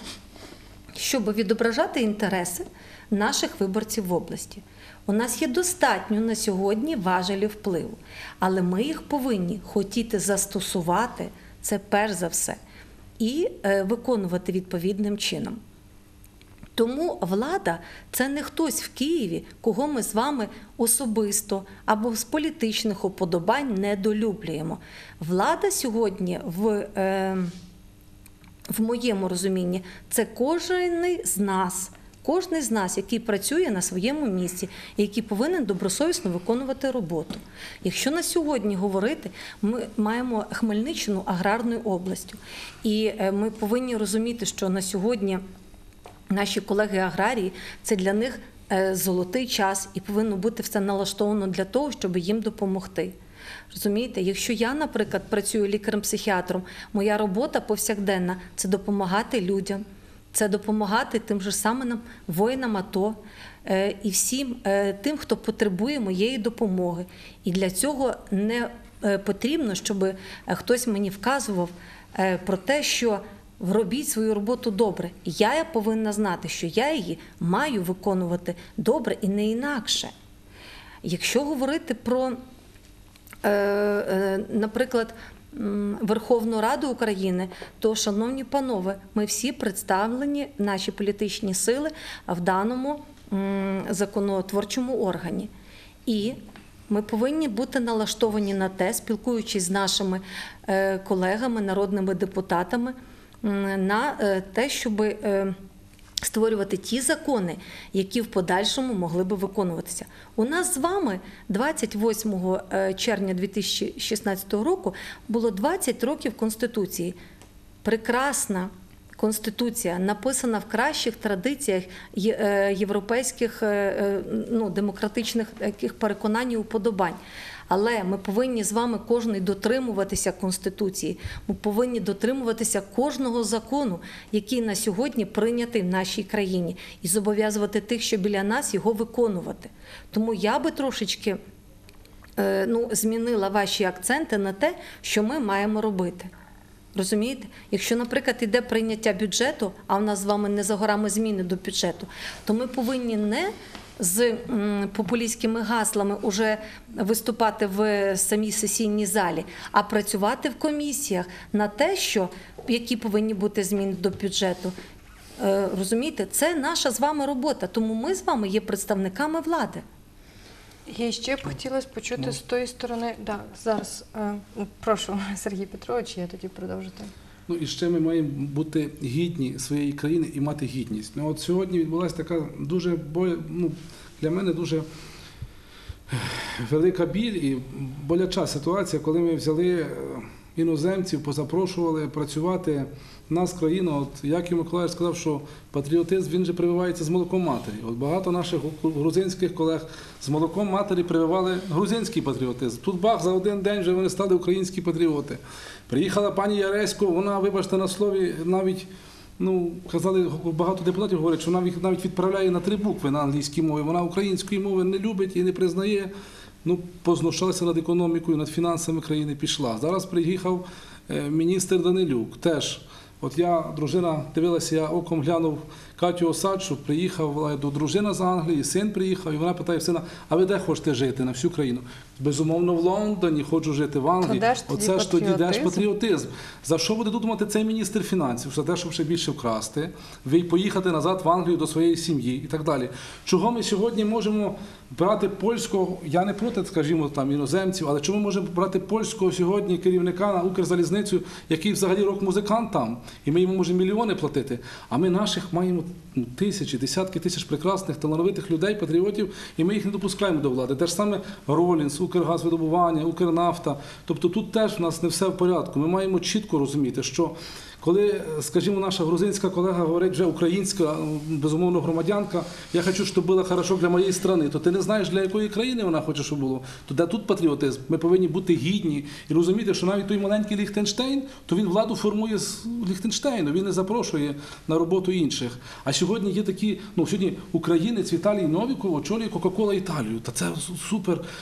S2: щоб відображати інтереси наших виборців в області. У нас є достатньо на сьогодні важелів впливу, але ми їх повинні хотіти застосувати, це перш за все, і е, виконувати відповідним чином. Тому влада – це не хтось в Києві, кого ми з вами особисто або з політичних уподобань недолюблюємо. Влада сьогодні, в, е, в моєму розумінні, це кожен з нас, кожен з нас, який працює на своєму місці і який повинен добросовісно виконувати роботу. Якщо на сьогодні говорити, ми маємо Хмельниччину аграрною областю. І ми повинні розуміти, що на сьогодні наші колеги-аграрії – це для них золотий час і повинно бути все налаштовано для того, щоб їм допомогти. Розумієте, якщо я, наприклад, працюю лікарем-психіатром, моя робота повсякденна – це допомагати людям, це допомагати тим же самим воїнам АТО і всім тим, хто потребує моєї допомоги. І для цього не потрібно, щоб хтось мені вказував про те, що робіть свою роботу добре. Я повинна знати, що я її маю виконувати добре і не інакше. Якщо говорити про, наприклад, Верховну Раду України, то, шановні панове, ми всі представлені, наші політичні сили, в даному законотворчому органі. І ми повинні бути налаштовані на те, спілкуючись з нашими колегами, народними депутатами, на те, щоб створювати ті закони, які в подальшому могли би виконуватися. У нас з вами двадцять восьмого червня дві тисячі шістнадцятого року було двадцять років Конституції. Прекрасна Конституція, написана в кращих традиціях європейських, ну, демократичних таких переконань і уподобань. Але ми повинні з вами кожен дотримуватися Конституції, ми повинні дотримуватися кожного закону, який на сьогодні прийнятий в нашій країні, і зобов'язувати тих, що біля нас, його виконувати. Тому я би трошечки ну, змінила ваші акценти на те, що ми маємо робити. Розумієте? Якщо, наприклад, іде прийняття бюджету, а в нас з вами не за горами зміни до бюджету, то ми повинні не з популістськими гаслами уже виступати в самій сесійній залі, а працювати в комісіях на те, що, які повинні бути зміни до бюджету. Розумієте? Це наша з вами робота, тому ми з вами є представниками влади.
S1: І ще б хотілося почути ну. з тої сторони, да, зараз, е, прошу, Сергій Петрович, я тоді продовжити.
S6: Ну і ще ми маємо бути гідні своєї країни і мати гідність. Ну от сьогодні відбулася така дуже, ну, для мене дуже велика біль і боляча ситуація, коли ми взяли іноземців, позапрошували працювати в нас країна. От Яків Миколаївич сказав, що патріотизм, він же прививається з молоком матері. От багато наших грузинських колег з молоком матері прививали грузинський патріотизм. Тут бах, за один день вже вони стали українські патріоти. Приїхала пані Яресько, вона, вибачте на слові, навіть, ну, казали, багато депутатів говорять, що вона навіть відправляє на три букви на англійській мові. Вона української мови не любить і не признає. Ну, познущалася над економікою, над фінансами країни, пішла. Зараз приїхав міністр Данилюк, теж. От я, дружина, дивилася, я оком глянув Катю Осадчу, приїхав до дружина з Англії, син приїхав, і вона питає сина, а ви де хочете жити на всю країну? Безумовно, в Лондоні, хочу жити в Англії. Оце ж тоді де ж патріотизм. За що буде думати цей міністр фінансів? За те, щоб ще більше вкрасти, поїхати назад в Англію до своєї сім'ї і так далі. Чого ми сьогодні можемо брати польського, я не проти, скажімо, там, іноземців, але чому ми можемо брати польського сьогодні керівника на Укрзалізницю, який взагалі рок-музикант там, і ми йому можемо мільйони платити, а ми наших маємо тисячі, десятки тисяч прекрасних, талановитих людей, патріотів, і ми їх не допускаємо до влади. Те ж саме Ролінс, Укргазвидобування, Укрнафта. Тобто тут теж в нас не все в порядку. Ми маємо чітко розуміти, що коли, скажімо, наша грузинська колега говорить вже українська, безумовно, громадянка, я хочу, щоб було хорошо для моєї країни, то ти не знаєш, для якої країни вона хоче, щоб було. То де тут патріотизм? Ми повинні бути гідні і розуміти, що навіть той маленький Ліхтенштейн, то він владу формує з Ліхтенштейну, він не запрошує на роботу інших. А сьогодні є такі, ну, сьогодні українець Віталій Новіков очолює Кока-Кола Італію. Та це супер менеджер.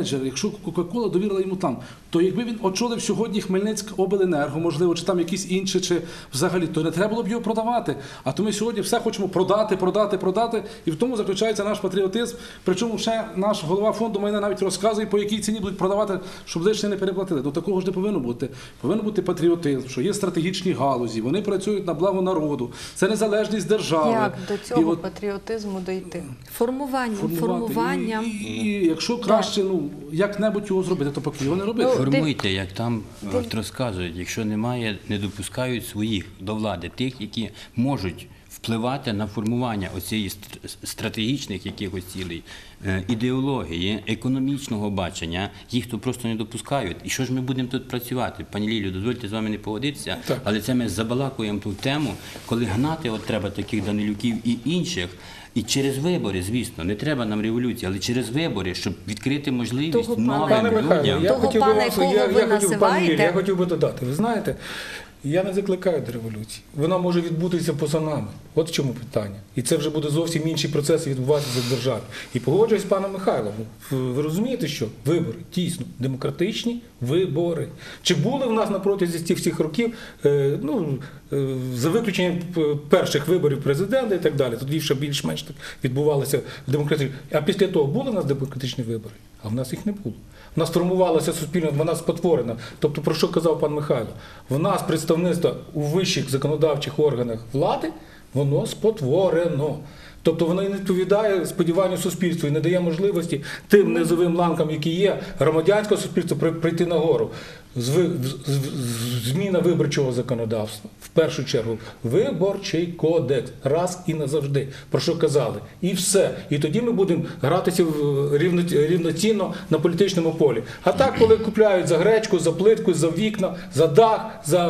S6: менеджер, якщо Кока-Кола довірила йому там, то якби він очолив сьогодні Хмельницьк обленерго, можливо, чи там якісь інші, чи взагалі, то не треба було б його продавати. А то ми сьогодні все хочемо продати, продати, продати, і в тому заключається наш патріотизм. Причому ще наш голова фонду майна навіть розказує, по якій ціні будуть продавати, щоб лишнє не переплатили. До такого ж не повинно бути. Повинен бути патріотизм, що є стратегічні галузі, вони працюють на благо народу. Це незалежність держави.
S1: Як до цього
S6: І от
S1: патріотизму дойти?
S2: Формуванням,
S6: формувати.
S2: формуванням.
S6: І, і, і якщо краще, ну, як-небудь його зробити, то поки його не робити.
S1: Ну,
S5: Формуйте, як там е, розказують, якщо немає, не допускають своїх до влади, тих, які можуть впливати на формування оцієї стр- стратегічних якихось цілей, е, ідеології, економічного бачення, їх то просто не допускають. І що ж ми будемо тут працювати? Пані Лілію, дозвольте з вами не погодитися,
S4: Так.
S5: але це ми забалакуємо ту тему, коли гнати от треба таких Данилюків і інших, і через вибори, звісно, не треба нам революції, але через вибори, щоб відкрити можливість
S2: Того пана-
S5: новим
S4: Пане Михайло,
S5: людям.
S4: я
S2: Того
S4: хотів би
S2: пана,
S4: вас,
S2: якого
S4: я,
S2: ви
S4: я хотів, пане Юрій,
S2: називаєте?
S4: я хотів би додати. Ви знаєте, я не закликаю до революції. Вона може відбутися поза нами. От в чому питання. І це вже буде зовсім інші процеси відбуватися в державі. І погоджуюсь з паном Михайлом. Ви розумієте, що вибори дійсно демократичні вибори. Чи були в нас на протязі цих всіх років, е, ну, е, за виключенням перших виборів президента і так далі, тоді ще більш-менш так відбувалися демократичні. А після того були в нас демократичні вибори? А в нас їх не було. В нас формувалася суспільна, вона спотворена. Тобто, про що казав пан Михайло? В нас представництво у вищих законодавчих органах влади, воно спотворено. Тобто воно і не відповідає сподіванню суспільства і не дає можливості тим низовим ланкам, які є, громадянського суспільства, при- прийти нагору. Зви- з- з- Зміна виборчого законодавства. В першу чергу виборчий кодекс. Раз і назавжди. Про що казали. І все. І тоді ми будемо гратися в- рівно- рівноцінно на політичному полі. А так, коли купляють за гречку, за плитку, за вікна, за дах, за...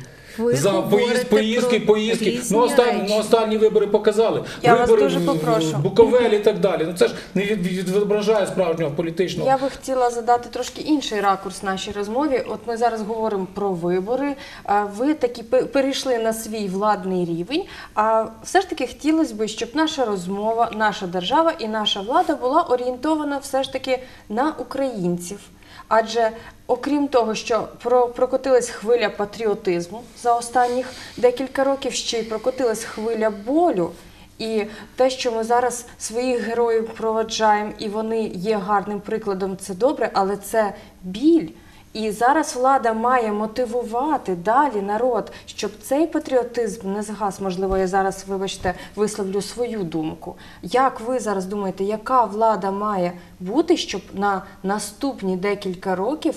S2: Ви
S4: за
S2: говорите
S4: поїзд, поїздки,
S2: про
S4: поїздки.
S2: різні
S4: Ну, останні,
S2: речі.
S4: ну, останні вибори показали.
S1: Я вас
S4: вибори
S1: дуже
S4: в-
S1: попрошу.
S4: в Буковелі і так далі. Ну це ж не від- відображає справжнього політичного.
S1: Я би хотіла задати трошки інший ракурс нашій розмові. От ми зараз говоримо про вибори. а Ви таки пе- перейшли на свій владний рівень. А все ж таки хотілося б, щоб наша розмова, наша держава і наша влада була орієнтована все ж таки на українців. Адже окрім того, що про- прокотилась хвиля патріотизму за останніх декілька років, ще й прокотилась хвиля болю. І те, що ми зараз своїх героїв проводжаємо, і вони є гарним прикладом, це добре, але це біль. І зараз влада має мотивувати далі народ, щоб цей патріотизм не згас. Можливо, я зараз, вибачте, висловлю свою думку. Як ви зараз думаєте, яка влада має бути, щоб на наступні декілька років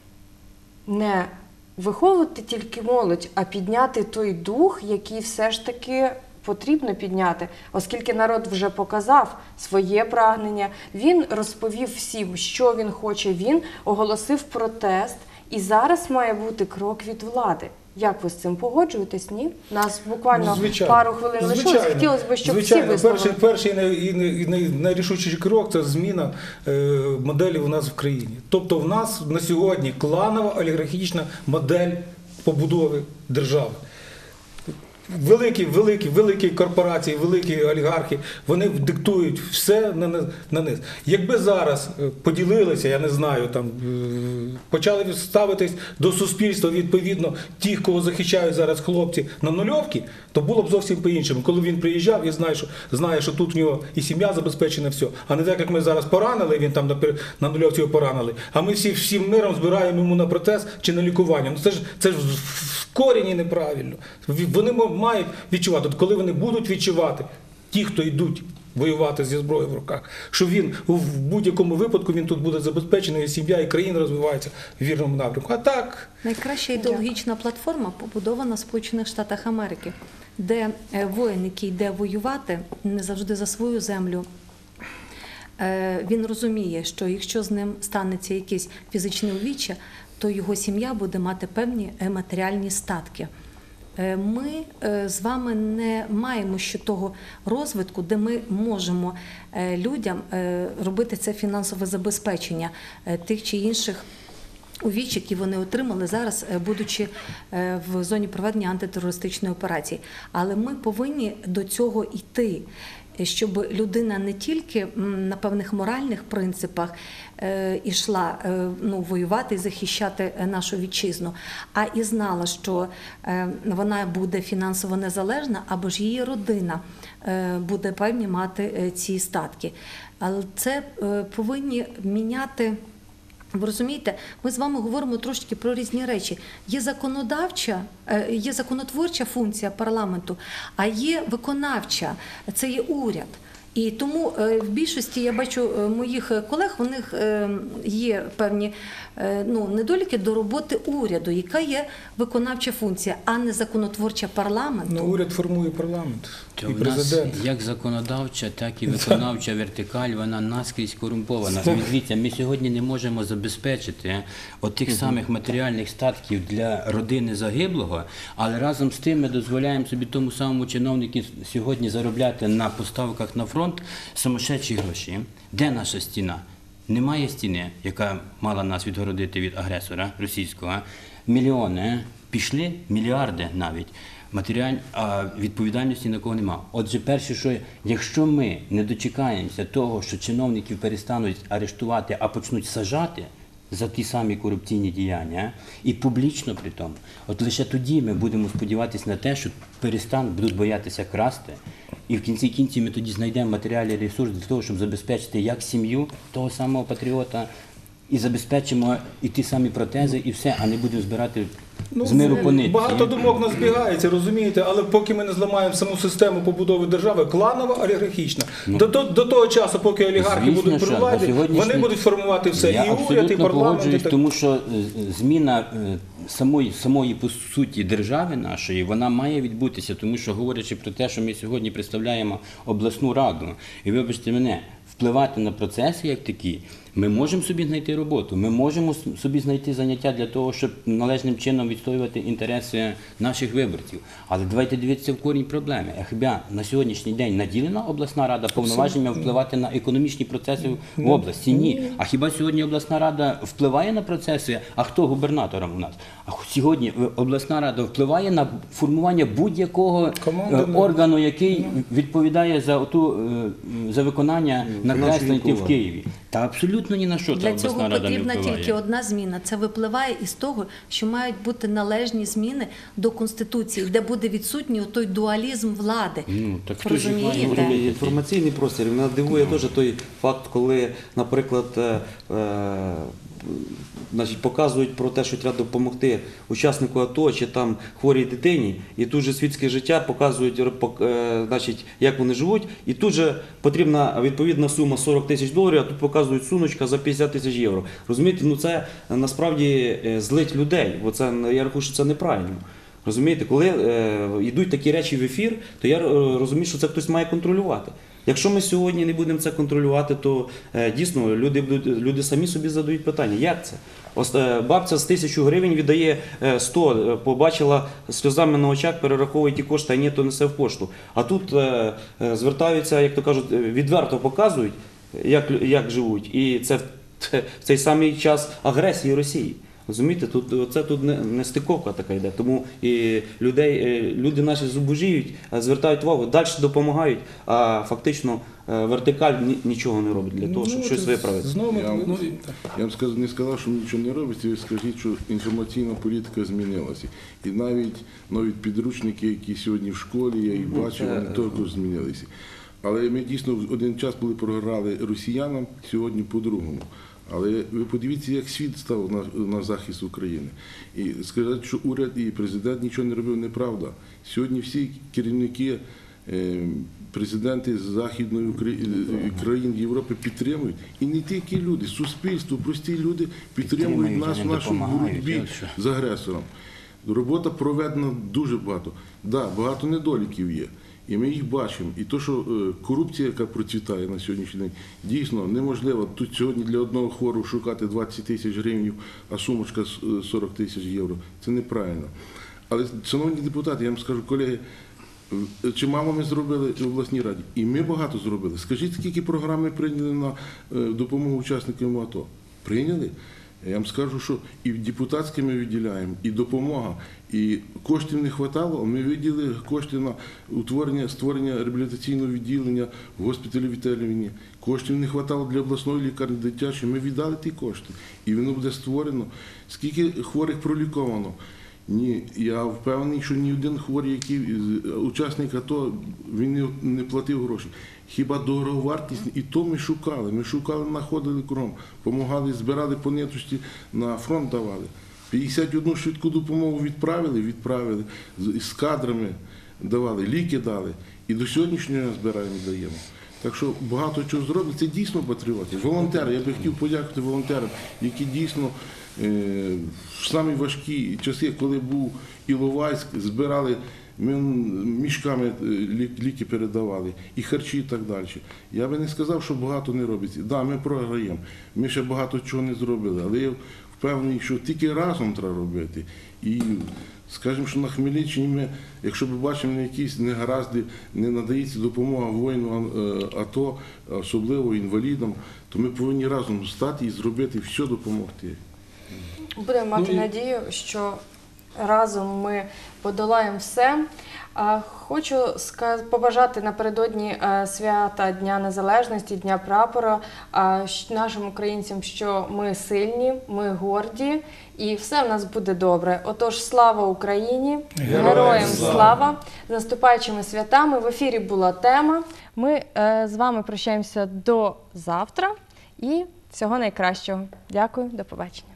S1: не виховувати тільки молодь, а підняти той дух, який все ж таки потрібно підняти, оскільки народ вже показав своє прагнення, він розповів всім, що він хоче, він оголосив протест, і зараз має бути крок від влади. Як ви з цим погоджуєтесь? Ні? Нас буквально
S4: Звичайно.
S1: пару хвилин лишилось.
S4: Звичайно.
S1: Хотілося б, щоб
S4: Звичайно.
S1: всі висловили.
S4: Перший, перший і най- і най- і най- найрішучіший крок – це зміна е, моделі у нас в країні. Тобто в нас на сьогодні кланова олігархічна модель побудови держави. Великі, великі, великі корпорації, великі олігархи, вони диктують все на, на, на низ. Якби зараз е, поділилися, я не знаю, там, е, почали ставитись до суспільства відповідно тих, кого захищають зараз хлопці на нульовки, то було б зовсім по-іншому. Коли він приїжджав і знає, що, знає, що тут в нього і сім'я забезпечена, все. А не так, як ми зараз поранили, він там на, пер- на нульовці його поранили, а ми всі всім миром збираємо йому на протез чи на лікування. Ну це ж, це ж в корені неправильно. Вони мають відчувати, от коли вони будуть відчувати, ті, хто йдуть воювати зі зброєю в руках, що він в будь-якому випадку він тут буде забезпечений, і сім'я, і країна розвивається в вірному напрямку. А так,
S2: Найкраща ідеологічна платформа побудована в Сполучених Штатах Америки, де е, воїн, який йде воювати не завжди за свою землю, е, він розуміє, що якщо з ним станеться якесь фізичне увіччя, то його сім'я буде мати певні е, матеріальні статки. Е, Ми е, з вами не маємо ще того розвитку, де ми можемо е, людям е, робити це фінансове забезпечення е, тих чи інших увіч, які вони отримали зараз, е, будучи е, в зоні проведення антитерористичної операції. Але ми повинні до цього йти. щоб людина не тільки м, на певних моральних принципах е, ішла е, ну, воювати і захищати е, нашу вітчизну, а і знала, що е, вона буде фінансово незалежна, або ж її родина е, буде певні мати е, ці статки. Але це е, повинні міняти. Ви розумієте, ми з вами говоримо трошки про різні речі. Є законодавча, е, є законотворча функція парламенту, а є виконавча, це є уряд. І тому е, в більшості, я бачу е, моїх колег, у них е, є певні е, ну, недоліки до роботи уряду, яка є виконавча функція, а не законотворча парламенту.
S4: Ну, уряд формує парламент
S5: То
S4: і
S5: в нас
S4: президент.
S5: як законодавча, так і виконавча вертикаль, вона наскрізь корумпована. Дивіться, ми сьогодні не можемо забезпечити от тих самих матеріальних статків для родини загиблого, але разом з тим ми дозволяємо собі тому самому чиновнику сьогодні заробляти на поставках на фронт сумасшедші гроші. Де наша стіна? Немає стіни, яка мала нас відгородити від агресора російського. Мільйони пішли, мільярди навіть. Матеріаль, а відповідальності на кого нема. Отже, перше, що якщо ми не дочекаємося того, що чиновників перестануть арештувати, а почнуть сажати за ті самі корупційні діяння, і публічно при тому, от лише тоді ми будемо сподіватися на те, що перестануть, будуть боятися красти, і в кінці кінців ми тоді знайдемо матеріальний ресурс для того, щоб забезпечити як сім'ю того самого патріота, і забезпечимо і ті самі протези, і все, а не будемо збирати з миру по нитці.
S4: Багато думок нас збігається, розумієте, але поки ми не зламаємо саму систему побудови держави, кланова, олігархічна.
S5: Ну,
S4: до, до, до того часу, поки олігархи
S5: звісно,
S4: будуть при
S5: що
S4: владі,
S5: на сьогоднішній-
S4: вони будуть формувати все,
S5: Я
S4: і уряд, і
S5: абсолютно
S4: парламент. І
S5: погоджуюсь,
S4: так.
S5: тому що е, зміна е, самої, самої по суті держави нашої, вона має відбутися, тому що говорячи про те, що ми сьогодні представляємо обласну раду, і вибачте мене, впливати на процеси як такі, ми можемо собі знайти роботу, ми можемо собі знайти заняття для того, щоб належним чином відстоювати інтереси наших виборців. Але давайте дивитися в корінь проблеми. А хіба на сьогоднішній день наділена обласна рада повноваженнями впливати на економічні процеси в області? Ні. А хіба сьогодні обласна рада впливає на процеси? А хто губернатором у нас? А сьогодні обласна рада впливає на формування будь-якого
S4: Команди,
S5: е,
S4: ну,
S5: органу, який відповідає за оту, е, за виконання накреслень в Києві. Та абсолютно ні на що та
S2: Для
S5: обласна
S2: цього
S5: рада не
S2: потрібна
S5: впливає.
S2: тільки одна зміна. Це випливає із того, що мають бути належні зміни до Конституції, де буде відсутній той дуалізм влади.
S5: Ну, так хто ж їх має
S2: Розумієте?
S5: робити?
S3: Інформаційний простір, мене дивує теж той факт, коли, наприклад, е, е, значить, показують про те, що треба допомогти учаснику АТО чи там хворій дитині, і тут же світське життя показують, е, значить, як вони живуть, і тут же потрібна відповідна сума сорок тисяч доларів, а тут показують сумочка за п'ятдесят тисяч євро. Розумієте, ну це е, насправді е, злить людей, бо це, я рахую, що це неправильно. Розумієте, коли е, йдуть такі речі в ефір, то я е, розумію, що це хтось має контролювати. Якщо ми сьогодні не будемо це контролювати, то е, дійсно люди, будуть- люди самі собі задають питання, як це? Ось, е, бабця з тисячу гривень віддає е, сто, е, побачила сльозами на очах, перераховує ті кошти, а ні, то несе в пошту. А тут е, е, звертаються, як то кажуть, е, відверто показують, як, лю- як живуть. І це в, в цей самий час агресії Росії. Розумієте, тут це тут не, не стиковка така йде. Тому і людей, е, люди наші зубожіють, е, звертають увагу, далі допомагають, а фактично е, вертикаль ні- нічого не робить для того, щоб
S4: Ну,
S3: щось
S4: це
S3: виправити.
S4: Знову,
S7: Я,
S4: ну,
S7: я вам сказ- не сказав, що нічого не робиться, ви скажіть, що інформаційна політика змінилася. І навіть навіть підручники, які сьогодні в школі, я їх
S3: Ну,
S7: бачу,
S3: це-
S7: вони також змінилися. Але ми дійсно в один час були програли росіянам, сьогодні по-другому. Але ви подивіться, як світ став на, на захист України. І сказати, що уряд і президент нічого не робив, неправда. Сьогодні всі керівники, е, президенти з Західної України, країн Європи підтримують. І не тільки люди, суспільство, прості люди підтримують
S5: Підтримують,
S7: нас
S5: а
S7: в
S5: не
S7: нашому
S5: допомагають,
S7: боротьбі
S5: от що.
S7: з агресором. Робота проведена дуже багато. Так, да, багато недоліків є. І ми їх бачимо. І то, що е, корупція, яка процвітає на сьогоднішній день, дійсно неможливо. Тут сьогодні для одного хворого шукати двадцять тисяч гривень, а сумочка е, сорок тисяч євро. Це неправильно. Але, шановні депутати, я вам скажу, колеги, е, чимало ми зробили в обласній раді. І ми багато зробили. Скажіть, скільки програм ми прийняли на е, допомогу учасникам АТО? Прийняли? Я вам скажу, що і депутатське ми виділяємо, і допомога, і коштів не вистачало, ми виділили кошти на утворення, створення реабілітаційного відділення в госпіталі Вітелівні. Коштів не вистачало для обласної лікарні дитячої, ми віддали ті кошти, і воно буде створено. Скільки хворих проліковано? Ні, я впевнений, що ні один хворий, який учасник АТО, він не, не платив гроші. Хіба дороговартість, і то ми шукали. Ми шукали, знаходили кругом, допомагали, збирали по ниточці, на фронт давали. п'ятдесят одну швидку допомогу відправили, відправили, з, з кадрами давали, ліки дали. І до сьогоднішнього дня збираємо, даємо. Так що багато чого зробили. Це дійсно патріотів. Волонтери, я би хотів подякувати волонтерам, які дійсно е, в самі важкі часи, коли був Іловайськ, збирали, ми мішками ліки передавали, і харчі, і так далі. Я би не сказав, що багато не робиться. Так, да, ми програємо, ми ще багато чого не зробили, але я впевнений, що тільки разом треба робити. І скажімо, що на Хмельниччині ми, якщо ми бачимо якісь негаразди, не надається допомога воїнам АТО, особливо інвалідам, то ми повинні разом стати і зробити все, допомогти.
S1: Будемо мати
S6: Ну і-
S1: надію, що разом ми подолаємо все. А, Хочу ска- побажати напередодні е, свята Дня Незалежності, Дня Прапора а, щ- нашим українцям, що ми сильні, ми горді і все в нас буде добре. Отож, слава Україні!
S4: Героям
S1: Героям
S4: слава!
S1: слава! З наступаючими святами! В ефірі була тема. Ми е, з вами прощаємося до завтра і всього найкращого. Дякую, до побачення.